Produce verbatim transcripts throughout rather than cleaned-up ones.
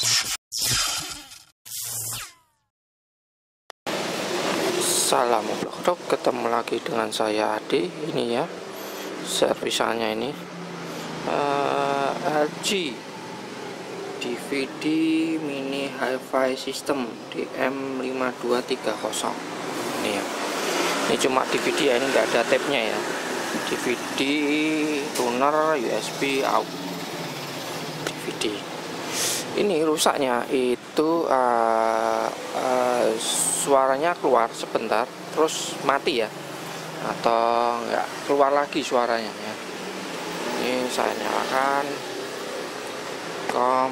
Salam vlog, ketemu lagi dengan saya Adi. Ini ya servisannya ini uh, L G D V D mini hi-fi system D M lima dua tiga nol. Ini ya, ini cuma D V D ya, ini enggak ada tabnya ya. D V D tuner U S B out D V D. Ini rusaknya itu uh, uh, suaranya keluar sebentar terus mati ya, atau enggak keluar lagi suaranya ya. Ini saya nyalakan kom.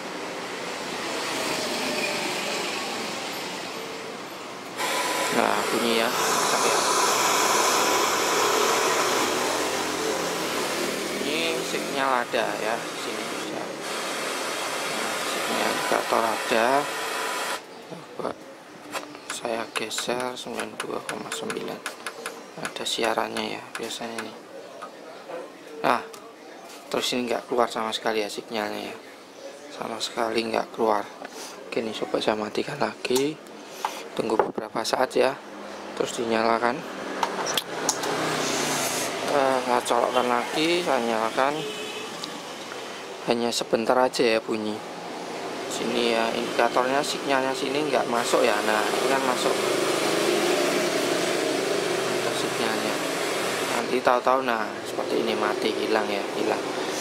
Nah bunyi ya, ya. Ini sinyal ada ya sini ya. Indikator ada. Coba saya geser sembilan puluh dua koma sembilan, ada siarannya ya biasanya nih. Nah terus ini nggak keluar sama sekali ya sinyalnya ya, sama sekali nggak keluar. Oke, ini coba saya matikan lagi, tunggu beberapa saat ya, terus dinyalakan. Uh, saya colokkan lagi, saya nyalakan, hanya sebentar aja ya bunyi. Sini ya indikatornya, sinyalnya sini nggak masuk ya. Nah ini kan masuk sinyalnya, nanti tahu-tahu nah seperti ini mati, hilang ya, hilang.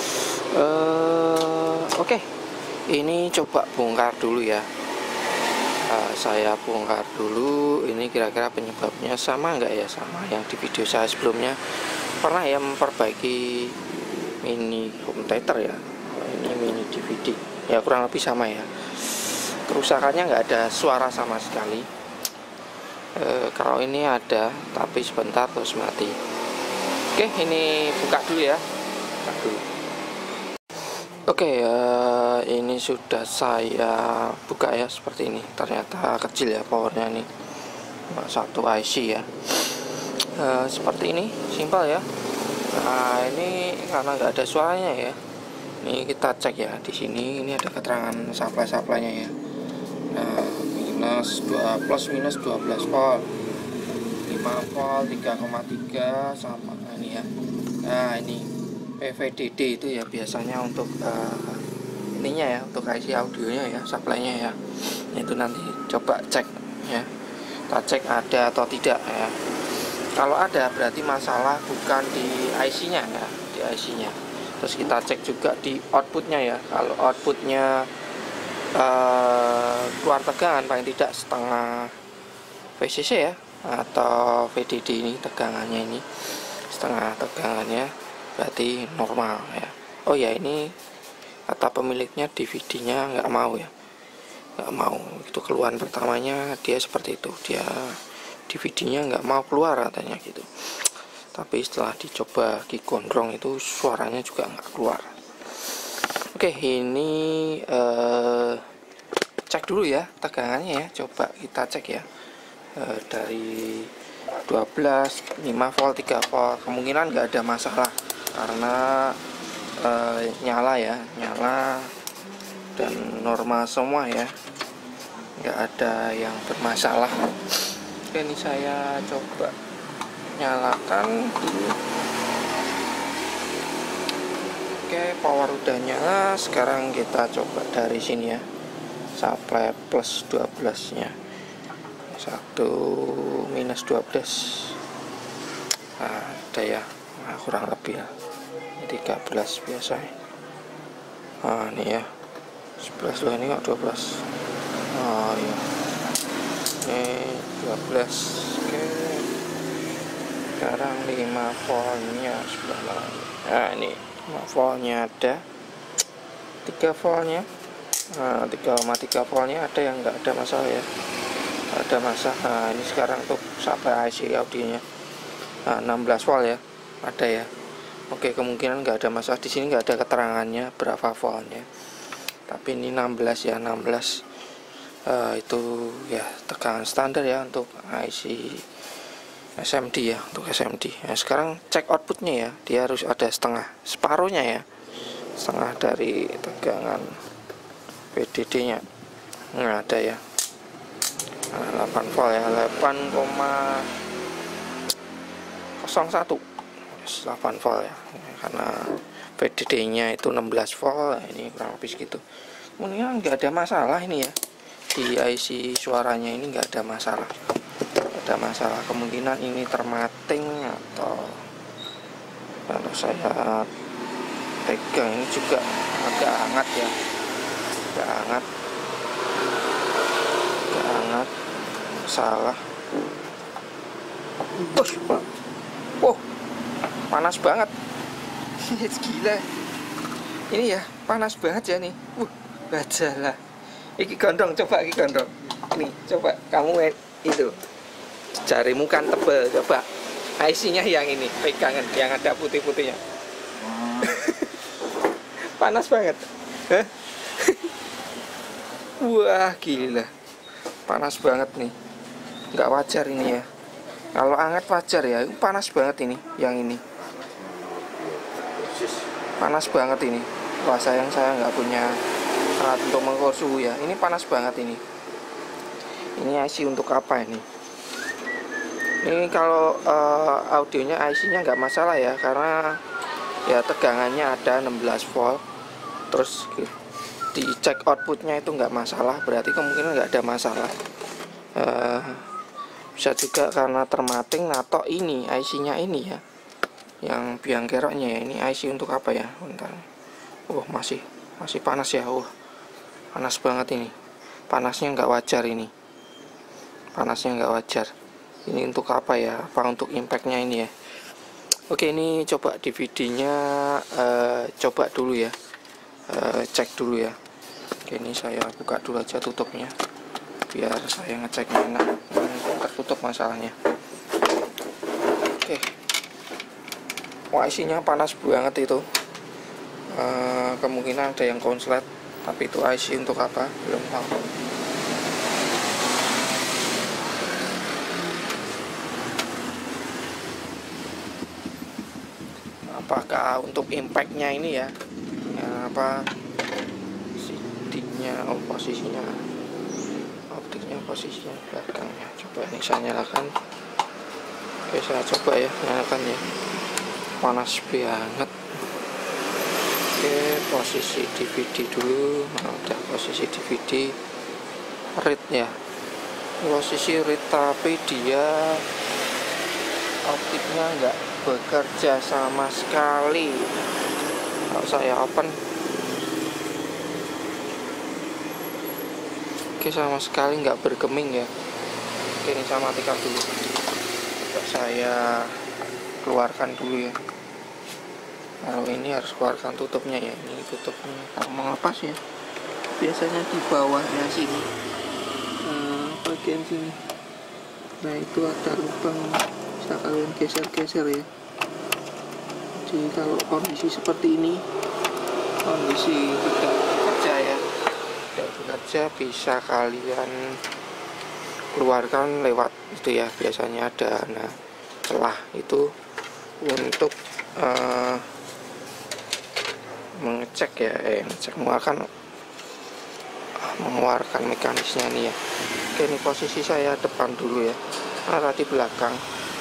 uh, Oke, okay. Ini coba bongkar dulu ya. uh, Saya bongkar dulu, ini kira-kira penyebabnya sama nggak ya sama yang di video saya sebelumnya. Pernah ya memperbaiki mini home theater ya, ini mini D V D ya, kurang lebih sama ya. Kerusakannya nggak ada suara sama sekali. E, kalau ini ada, tapi sebentar terus mati. Oke, ini buka dulu ya, buka dulu. Oke, e, ini sudah saya buka ya, seperti ini. Ternyata kecil ya powernya nih, satu I C ya. E, seperti ini, simpel ya. Nah ini karena nggak ada suaranya ya. Ini kita cek ya, di sini ini ada keterangan supply-supply-nya ya. Nah, minus dua plus minus dua belas volt, lima volt, tiga koma tiga sama ini ya. Nah, ini P V D D itu ya biasanya untuk uh, ininya ya, untuk I C audionya ya, supply-nya ya. Itu nanti coba cek ya. Kita cek ada atau tidak ya. Kalau ada berarti masalah bukan di I C-nya ya, di I C-nya. Terus kita cek juga di outputnya ya. Kalau outputnya uh, keluar tegangan paling tidak setengah V C C ya, atau V D D ini tegangannya ini setengah tegangannya, berarti normal ya. Oh ya, ini kata pemiliknya D V D-nya nggak mau ya, nggak mau. Itu keluhan pertamanya dia seperti itu, dia D V D-nya nggak mau keluar katanya gitu. Tapi setelah dicoba digondrong itu suaranya juga nggak keluar. Oke, ini eh, cek dulu ya tegangannya ya. Coba kita cek ya, eh, dari dua belas, lima volt, tiga volt. Kemungkinan nggak ada masalah karena eh, nyala ya, nyala dan normal semua ya, nggak ada yang bermasalah. Oke, ini saya coba nyalakan dulu. Oke, power udah nyala. Sekarang kita coba dari sini ya, supply plus dua belas nya, satu minus dua belas. Nah, ada ya, nah, kurang lebih ya tiga belas biasa ya. Nah ini ya sebelas loh, ini kok dua belas. Oh iya, ini dua belas. Oke, sekarang lima voltnya sebelah mana. Nah ini lima voltnya ada, tiga voltnya, nah, tiga koma tiga voltnya ada yang nggak ada masalah ya, ada masalah. Nah ini sekarang untuk supply I C audionya, nah, enam belas volt ya, ada ya. Oke, kemungkinan nggak ada masalah. Di sini nggak ada keterangannya berapa voltnya, tapi ini enam belas ya, enam belas. Uh, itu ya tegangan standar ya untuk I C S M D ya, untuk S M D. Nah, sekarang cek outputnya ya, dia harus ada setengah, separuhnya ya, setengah dari tegangan V V D D nya nggak ada ya. Nah, delapan volt ya, delapan koma nol satu, delapan volt ya, karena V D D nya itu enam belas volt. Ini kurang lebih segitu. Kemudian nggak ada masalah ini ya, di I C suaranya ini nggak ada masalah. Ada masalah kemungkinan ini termating, atau kalau saya pegang ini juga agak hangat ya, agak hangat, agak hangat, salah. Push, oh, panas banget. Gila, ini ya panas banget ya nih. Uh, baca lah. Iki gondrong, coba iki gondrong. Nih, coba kamu itu. Jarimu kan tebel, coba. I C-nya yang ini, pegangan yang ada putih-putihnya. Panas banget. Hah? Wah, gila. Panas banget nih. Nggak wajar ini ya. Kalau hangat wajar ya, itu panas banget ini, yang ini. Panas banget ini. Wah, sayang saya nggak punya alat untuk mengukur suhu ya. Ini panas banget ini. Ini I C untuk apa ini? Ini kalau uh, audionya I C-nya nggak masalah ya, karena ya tegangannya ada enam belas volt. Terus dicek outputnya itu nggak masalah, berarti kemungkinan nggak ada masalah. Uh, bisa juga karena termating atau ini I C-nya ini ya, yang biang keroknya ya. Ini I C untuk apa ya? Bentar. Oh, masih masih panas ya. Oh, panas banget ini. Panasnya nggak wajar ini. Panasnya nggak wajar. Ini untuk apa ya? Apa untuk impactnya ini ya? Oke, ini coba D V D-nya uh, coba dulu ya, uh, cek dulu ya. Oke, ini saya buka dulu aja tutupnya, biar saya ngeceknya enak. Ini tertutup masalahnya. Oke, wah, I C-nya panas banget itu. Uh, kemungkinan ada yang konslet, tapi itu I C untuk apa? Belum tahu. Apakah untuk impactnya ini ya, ya apa C D-nya, oh, posisinya, optiknya posisinya belakangnya. Coba ini saya nyalakan. Oke, saya coba ya, nyalakan ya. Panas banget. Oke, posisi D V D dulu. Nah, udah posisi D V D, read ya, posisi read, tapi dia optiknya enggak bekerja sama sekali. Kalau saya open, oke, sama sekali nggak bergeming ya. Oke, ini saya matikan dulu. Coba saya keluarkan dulu ya. Kalau ini harus keluarkan tutupnya ya. Ini tutupnya kalau mau lepas ya, biasanya di bawahnya sini, nah, bagian sini. Nah, itu ada lubang, bisa kalian geser-geser ya. Jadi kalau kondisi seperti ini, kondisi tidak bekerja ya, tidak bekerja, bisa kalian keluarkan lewat itu ya. Biasanya ada nah celah itu untuk uh, mengecek ya, eh ngecek mengeluarkan mengeluarkan mekanisnya ini ya. Oke, ini posisi saya depan dulu ya. Nah, tadi belakang.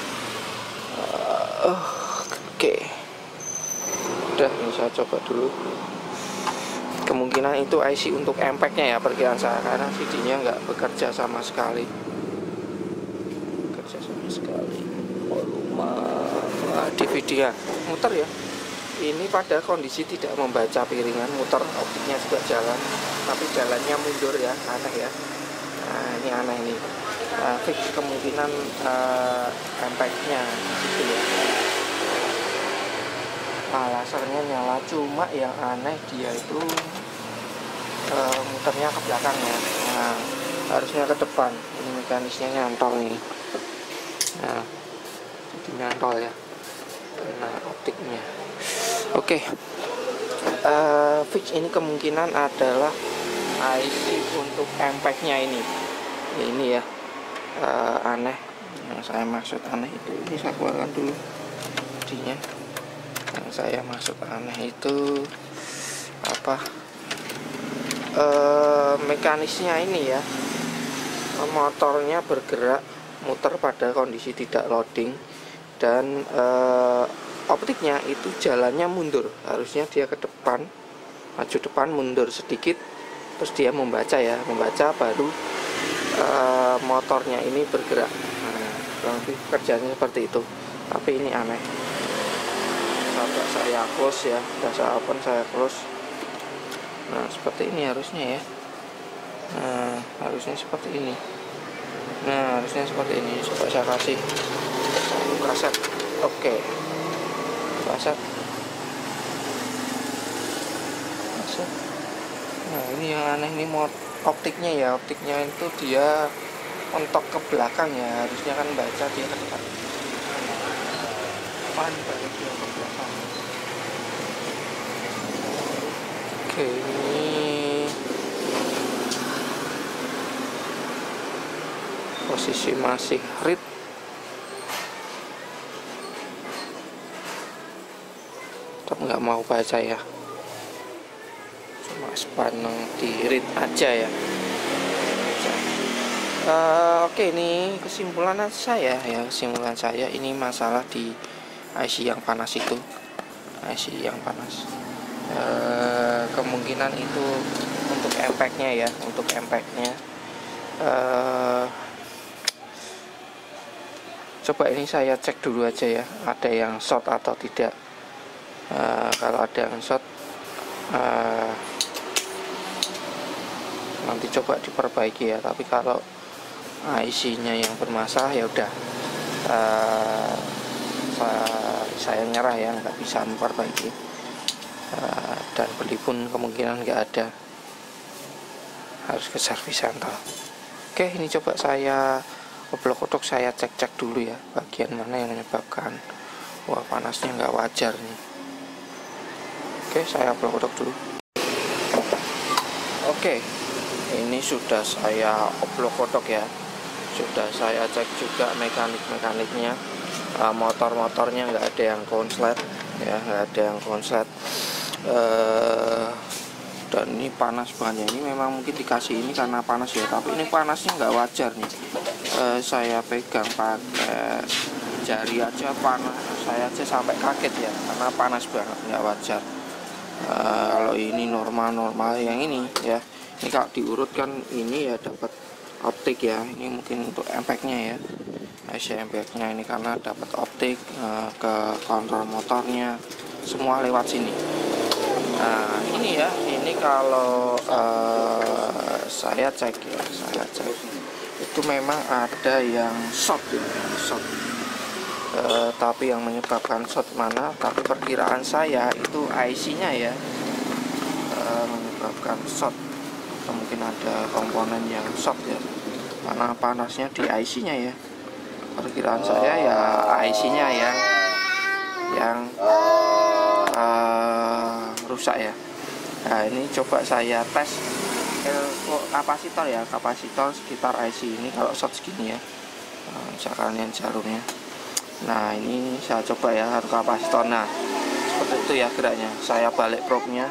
Uh, uh, Oke, udah, ini saya coba dulu. Kemungkinan itu I C untuk impact-nya ya, perkiraan saya, karena V D-nya nggak bekerja sama sekali. Bekerja sama sekali. Volume D V D ya, muter ya. Ini pada kondisi tidak membaca piringan, muter, optiknya juga jalan, tapi jalannya mundur ya, aneh ya. Nah, ini aneh nih. Uh, fix kemungkinan uh, impact-nya gitu ya. Nah, lasernya nyala, cuma yang aneh dia itu uh, muternya ke belakang ya. Nah, harusnya ke depan. Ini mekanisnya nyantol nih. Nah, jadi nyantol ya. Nah, optiknya. Oke, okay. uh, fix ini kemungkinan adalah I C untuk impact-nya ini. Ini ya, uh, aneh. Yang saya maksud aneh itu, ini saya keluarkan dulu jadinya. Yang saya maksud aneh itu apa? eh, mekanisnya ini ya, motornya bergerak muter pada kondisi tidak loading, dan eh, optiknya itu jalannya mundur, harusnya dia ke depan, maju depan, mundur sedikit, terus dia membaca ya, membaca baru eh, motornya ini bergerak. Nah, kurang lebih kerjanya seperti itu, tapi ini aneh. Coba saya close ya, udah saya open, saya close. Nah seperti ini harusnya ya. Nah harusnya seperti ini. Nah harusnya seperti ini. Coba saya kasih kaset. Oke, kaset. Kaset. Nah ini yang aneh nih, mod optiknya ya. Optiknya itu dia mentok ke belakang ya. Harusnya kan baca dia ke depan. Pan balik dia ke belakang. Oke, ini posisi masih read. Tapi nggak mau baca ya, cuma sepaneng di read aja ya. Uh, Oke, ini kesimpulan saya ya, kesimpulan saya ini masalah di I C yang panas itu, I C yang panas. Uh, kemungkinan itu untuk impact-nya ya, untuk impact-nya. Uh, coba ini saya cek dulu aja ya, ada yang short atau tidak. Uh, kalau ada yang short, uh, nanti coba diperbaiki ya. Tapi kalau I C-nya yang bermasalah ya udah, uh, saya, saya nyerah ya, nggak bisa memperbaiki. Uh, dan beli pun kemungkinan nggak ada, harus ke servis center. Oke, ini coba saya oblok-oblok, saya cek-cek dulu ya bagian mana yang menyebabkan wah panasnya nggak wajar nih. Oke, saya oblok-oblok dulu. Oke, ini sudah saya oblok-oblok ya, sudah saya cek juga mekanik-mekaniknya. Uh, motor-motornya nggak ada yang konslet ya, nggak ada yang konslet. Uh, dan ini panas banget ya. Ini memang mungkin dikasih ini karena panas ya, tapi ini panasnya nggak wajar nih. Uh, saya pegang pakai jari aja panas, saya aja sampai kaget ya, karena panas banget, nggak wajar. Uh, kalau ini normal-normal yang ini ya, ini kalau diurutkan ini ya dapat optik ya. Ini mungkin untuk impact-nya ya, I C impact-nya ini karena dapat optik uh, ke kontrol motornya, semua lewat sini. Nah ini ya, ini kalau uh, saya cek ya, saya cek itu memang ada yang short ya, short. Uh, tapi yang menyebabkan short mana? Tapi perkiraan saya itu I C-nya ya, uh, menyebabkan short. Atau mungkin ada komponen yang short ya, karena panasnya di I C-nya ya. Perkiraan saya ya I C-nya yang yang uh, rusak ya. Nah ini coba saya tes kapasitor ya, kapasitor sekitar I C ini kalau short segini ya, nah, misalkan yang jarumnya. Nah ini saya coba ya harus kapasitor. Nah seperti itu ya geraknya. Saya balik probe-nya.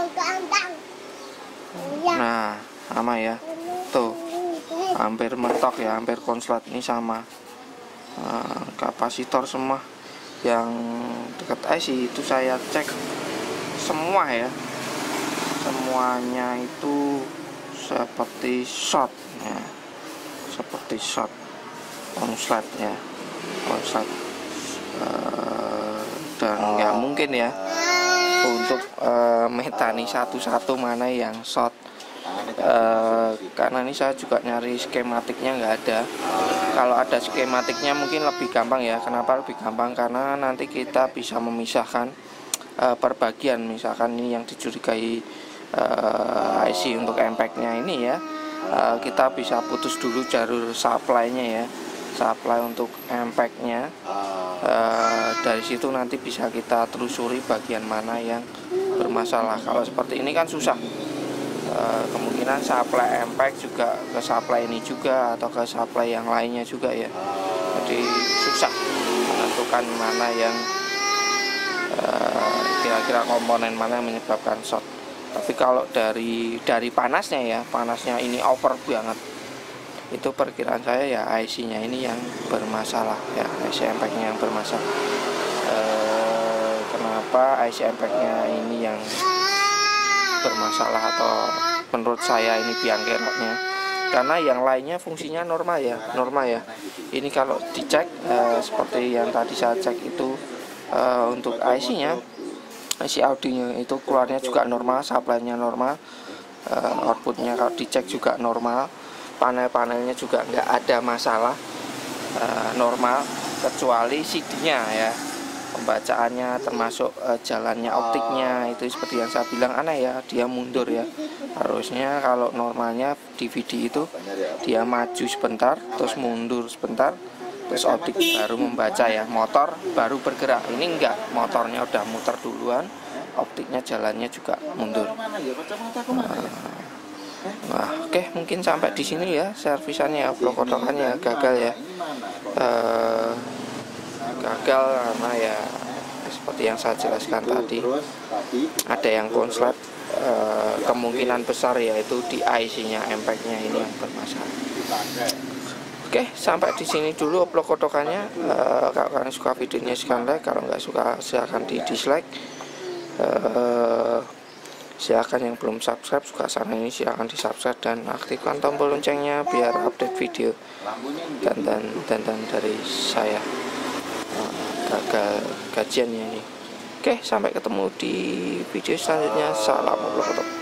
Nah sama ya, tuh hampir mentok ya, hampir konslet. Ini sama. Nah, kapasitor semua yang dekat I C itu saya cek semua ya, semuanya itu seperti short ya, seperti short konslet ya, konslet. Uh, dan nggak mungkin ya untuk uh, metani satu-satu mana yang short. Uh, karena ini saya juga nyari skematiknya nggak ada. Kalau ada skematiknya mungkin lebih gampang ya. Kenapa lebih gampang? Karena nanti kita bisa memisahkan uh, perbagian. Misalkan ini yang dicurigai uh, I C untuk impact-nya ini ya, uh, kita bisa putus dulu jalur supply-nya ya, supply untuk impact-nya. Uh, dari situ nanti bisa kita telusuri bagian mana yang bermasalah. Kalau seperti ini kan susah. Uh, kemungkinan supply impact juga ke supply ini juga, atau ke supply yang lainnya juga ya. Jadi susah menentukan mana yang kira kira-kira komponen mana yang menyebabkan short. Tapi kalau dari dari panasnya ya, panasnya ini over banget, itu perkiraan saya ya I C-nya ini yang bermasalah ya, I C impact-nya yang bermasalah. E, kenapa I C impact-nya ini yang bermasalah atau menurut saya ini biang keroknya? Karena yang lainnya fungsinya normal ya, normal ya. Ini kalau dicek e, seperti yang tadi saya cek itu e, untuk I C-nya, I C audionya itu keluarnya juga normal, supply-nya normal, e, outputnya kalau dicek juga normal. Panel-panelnya juga nggak ada masalah, e, normal, kecuali C D-nya ya, pembacaannya termasuk e, jalannya optiknya itu seperti yang saya bilang aneh ya, dia mundur ya. Harusnya kalau normalnya D V D itu dia maju sebentar, terus mundur sebentar, terus optik baru membaca ya, motor baru bergerak. Ini enggak, motornya udah muter duluan, optiknya jalannya juga mundur. Nah, oke okay, mungkin sampai di sini ya servisannya, prokotokannya gagal ya, uh, gagal karena ya seperti yang saya jelaskan tadi, ada yang konslet, uh, kemungkinan besar yaitu di I C-nya, impact-nya ini yang bermasalah. Oke, okay, sampai di sini dulu prokotokannya. Uh, kalau kalian suka videonya silahkan like, kalau nggak suka silahkan di dislike. Uh, Silahkan yang belum subscribe suka channel ini silahkan di subscribe dan aktifkan tombol loncengnya biar update video dan dan dan, dan dari saya uh, gagal gajiannya ini. Oke, sampai ketemu di video selanjutnya. Salam.